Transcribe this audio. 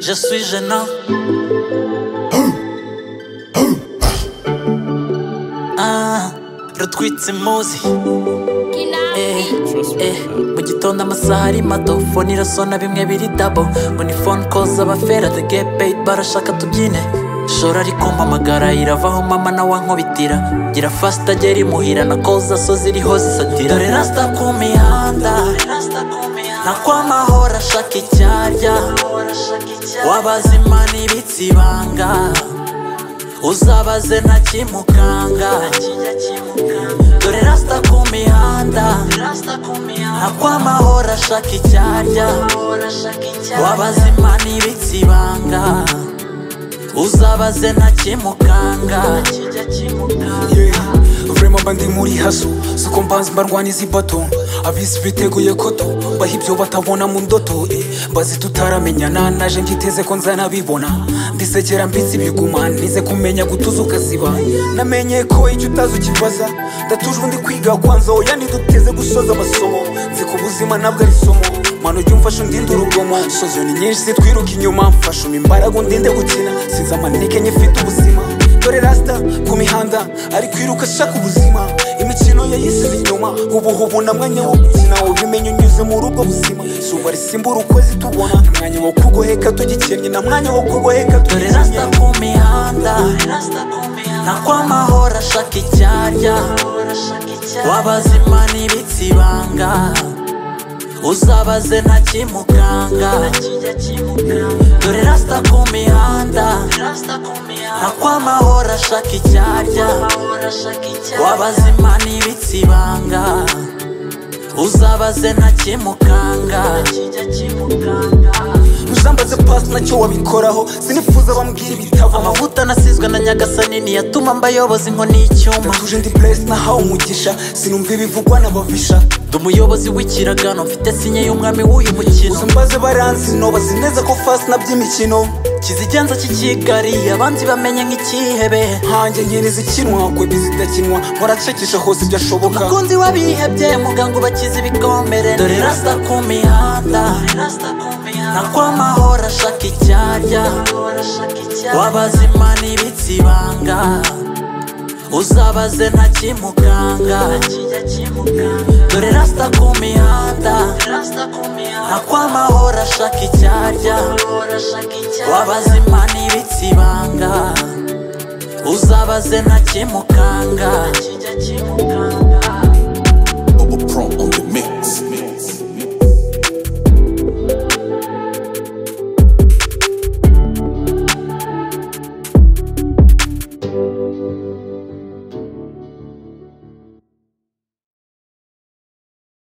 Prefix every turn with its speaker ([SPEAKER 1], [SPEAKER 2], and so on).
[SPEAKER 1] Je suis gênant. Rutwitse muzi mu gitondo amasaha ari mato, phone irasona bimwe biri double, ngo ni phone calls abafera the get paid barashaka tubyine. Shora ari kumpamagara iravaho mama nawe ankubitira, gira fast agera imuhira na calls zo ziriho zisatira. Dore rasta ku mihanda nakwamahora ashaka icyarya, wabazima n'ibitsi banga uzabaze ntakimukanga. Dore rasta ku mihanda nakwamahora ashaka icyarya, wabazima n'ibitsi banga uzabaze ntakimukanga.
[SPEAKER 2] Vrema mba ndi muri haso, siko mbanza mbarwanya izi bato, abisi biteguye koto baha ibyo batabona mu ndoto. Mbazi tutaramenyana naje ngiteze ko nzanabibona, ndisekera mbitse ibiguma nize kumenya gutuza ukaziba. Namenye ko icyo utazi ukibaza, ndatujwe ndi kwiga kwanza oya ntiduteze gusoza amasomo. Nzi ko ubuzima ntabwo ari isomo, mwana ujya umfasha undinde urugomo. Sozo ni nyinshi zitwiruka inyuma, mfasha imbaraga undinde gukina, sinzi amanike nyifite ubuzima. Dore rasta ku mihanda ari kwiruka ashaka ubuzima, imikino yayisize inyuma, ubu na mwanya wo gukina ubimenye unyuze mu rugo buzima. Zuba risimbura ukwezi tubona, umwanya wo kugoheka tugikennye na mwanya wo kugoheka.
[SPEAKER 1] Dore rasta ku mihanda nakwamahora ashaka icyarya, wabazima n'ibitsi banga uzabaze ntakimukanga. Dore rasta ku mihanda nakwamahora ashaka icyarya, wabazima n'ibitsi banga uzabaze ntakimukanga.
[SPEAKER 2] Uzambaze pasi nacyo wabikoraho, sinifuza bambwira ibitabo.
[SPEAKER 1] Amavuta nasizwe na Nyagasani niyatuma mbayobozi inkoni y'icyuma.
[SPEAKER 2] Ndatuje ndi blessed nahawe umugisha, sinumva ibivugwa n'ababisha.
[SPEAKER 1] Ndi umuyobozi w'ikiragano, mfite sinye y'umwami w'uyu mukino.
[SPEAKER 2] Uzambaze baranzi no bazi neza ko fast naby'imikino.
[SPEAKER 1] Kizigenza cy'Ikigali abandi bamenye nk'ikihebe,
[SPEAKER 2] hanjye nkereza ikinwa kwe bizidakinwa, muracekesha hose byashoboka.
[SPEAKER 1] Mukunzi wabihebye muganga ubakiza ibikomere. Dore rasta ku mihanda nakwamahora ashaka icyarya, wabazima n'ibitsi banga uzabaze ntakimukanga. Dore rasta ku mihanda nakwamahora ashaka icyarya, wabazima n'ibitsi banga uzabaze ntakimukanga.